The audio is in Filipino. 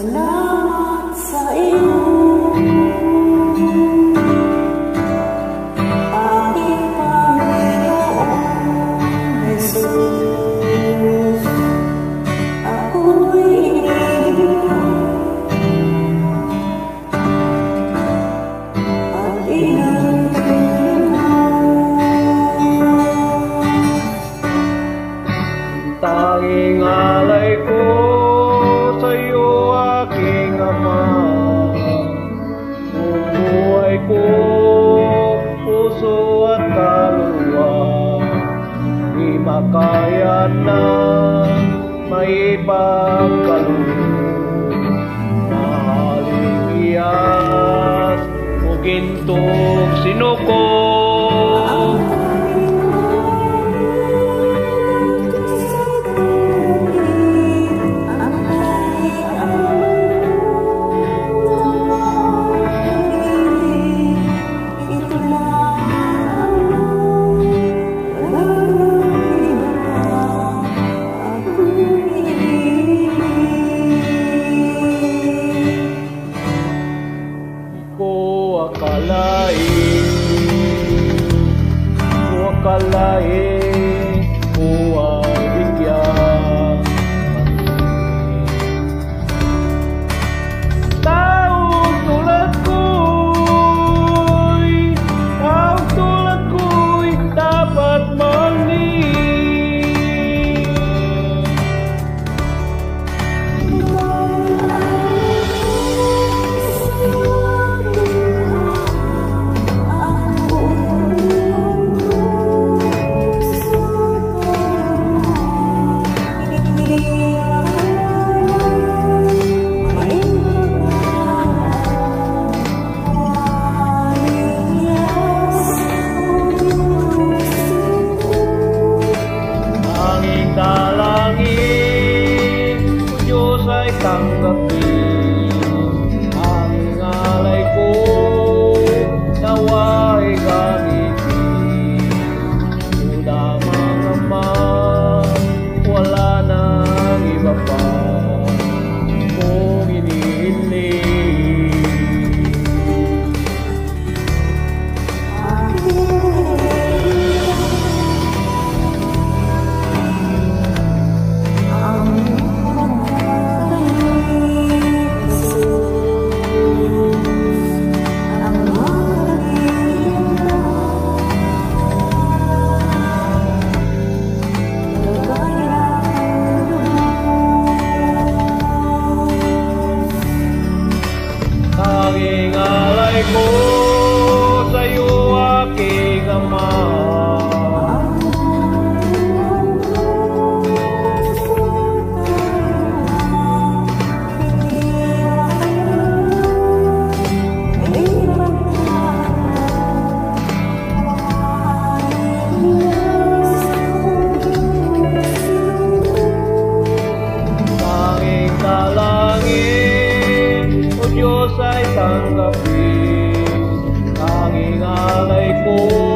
Salamat sa iyo, aking Panginoong Jesus. Ako'y inibig mo at inanggit mo. Tanging alay ko sa'yo, aking Ama. Kung buhay ko, puso at kaluluwa, di makaya na maipagkaloob. Mahaling iyas o gintong sinuko, akalain ko ay bigyan manin. Taong tulad ko'y dapat mangin. Tanggapin ang alay ko, nawa'y gamitin. Tula mga man, wala nang iba pa kung inihiling. Tanging alay ko sa'yo, aking Ama. Tanging dalangin ko, Diyos ay tanggapin. Tanging alay ko